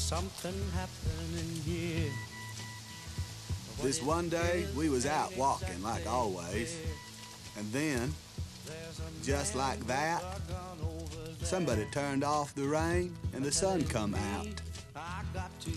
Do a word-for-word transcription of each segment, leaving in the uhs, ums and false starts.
something happening here. This one day, we was out walking like always, and then, just like that, somebody turned off the rain and the sun come out. I got to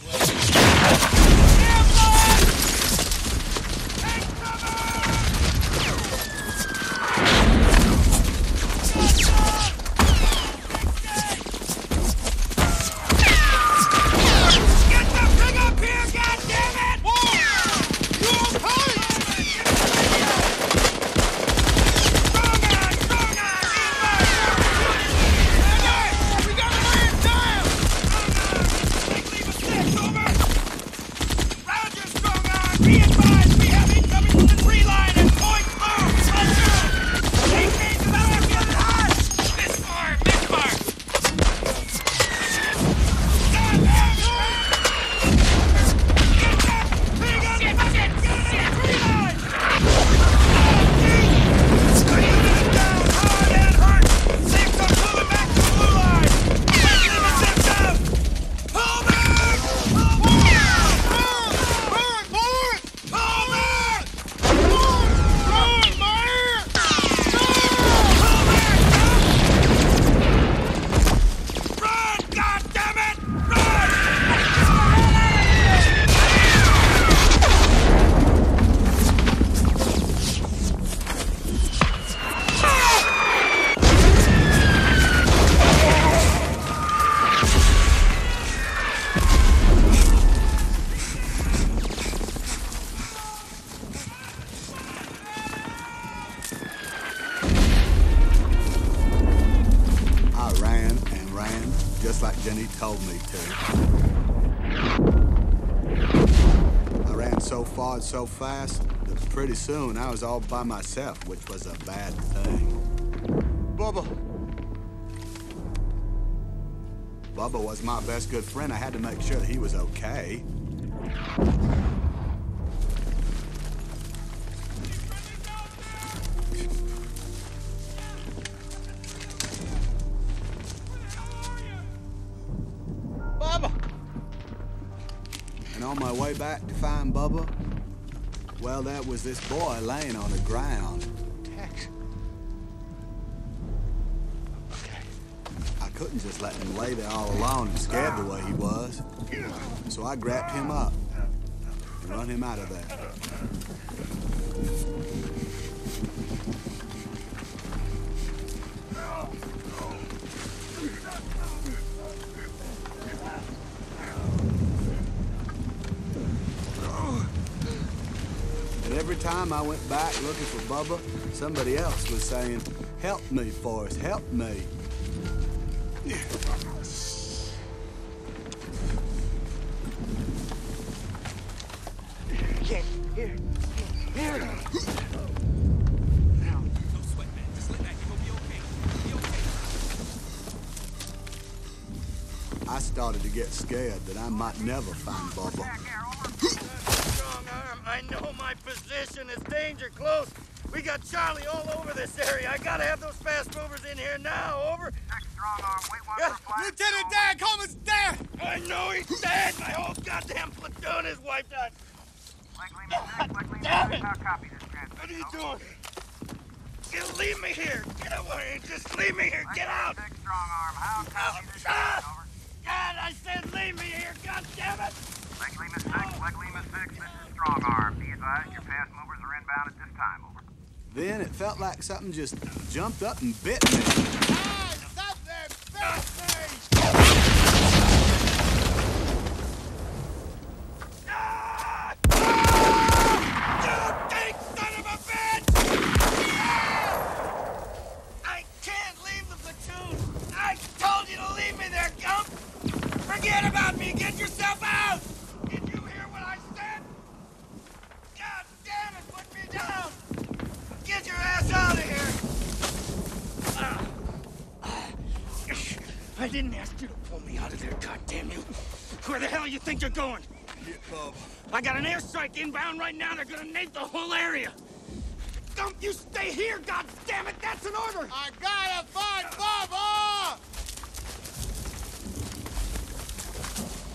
just like Jenny told me to. I ran so far and so fast that pretty soon I was all by myself, which was a bad thing. Bubba! Bubba was my best good friend. I had to make sure that he was okay. And on my way back to find Bubba, well, there was this boy laying on the ground. Tex. Okay. I couldn't just let him lay there all alone and scared the way he was. So I grabbed him up and run him out of there. And every time I went back looking for Bubba, somebody else was saying, "Help me, Forrest, help me." Here, here, here. No sweat, man. Just lay back. You'll be okay. You'll be okay. I started to get scared that I might never find Bubba. Strong arm. I know my position is danger close. We got Charlie all over this area. I gotta have those fast movers in here now. Over. Strong arm, wait one Yeah. for flight. Lieutenant Dan Coleman's dead. I know he's dead. My whole goddamn platoon is wiped out. Damn it! How copy this transmission? What are you doing? Just leave me here. Get away. Just leave me here. Get out. Strong arm, how copy this Ah! over? God, I said leave me here. God damn it. Lake Lima six, Lake Lima six, this is Strong Arm. Be advised your fast movers are inbound at this time, over. Then it felt like something just jumped up and bit me. Ah, stop there. Bastard. Ah! You big son of a bitch! Ah! I can't leave the platoon. I told you to leave me there, Gump. Forget about me. Get yourself out. Did you hear what I said? God damn it, put me down. Get your ass out of here. Ah. Ah. I didn't ask you to pull me out of there, goddamn you. Where the hell you think you're going? Get Bubba. I got an airstrike inbound right now. They're gonna nape the whole area. Don't you stay here, goddammit! That's an order! I gotta find Bubba!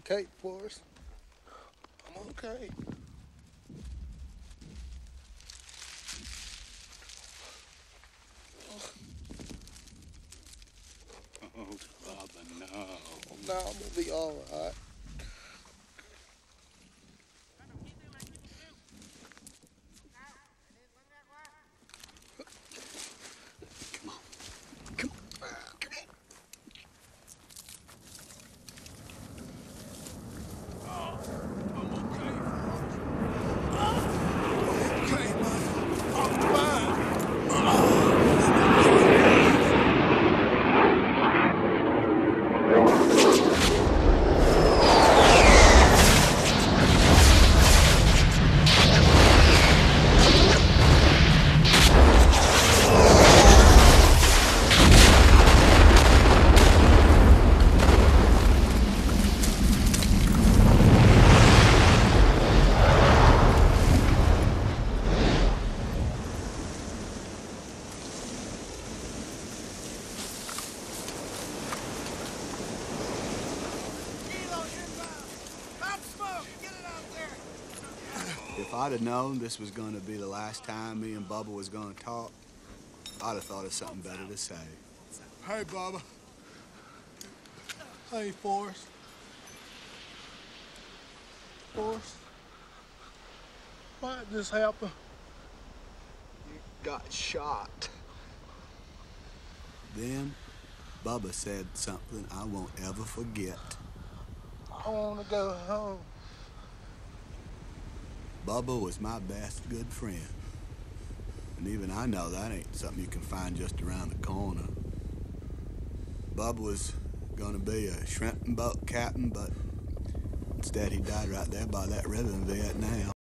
okay, Forrest. I'm okay. Oh, Bubba, no. No, I'm gonna be all right. If I'd have known this was going to be the last time me and Bubba was going to talk, I'd have thought of something better to say. Hey, Bubba. Hey, Forrest. Forrest. Might just happen. You got shot. Then, Bubba said something I won't ever forget. I want to go home. Bubba was my best good friend. And even I know that ain't something you can find just around the corner. Bubba was gonna be a shrimp and boat captain, but instead he died right there by that river in Vietnam.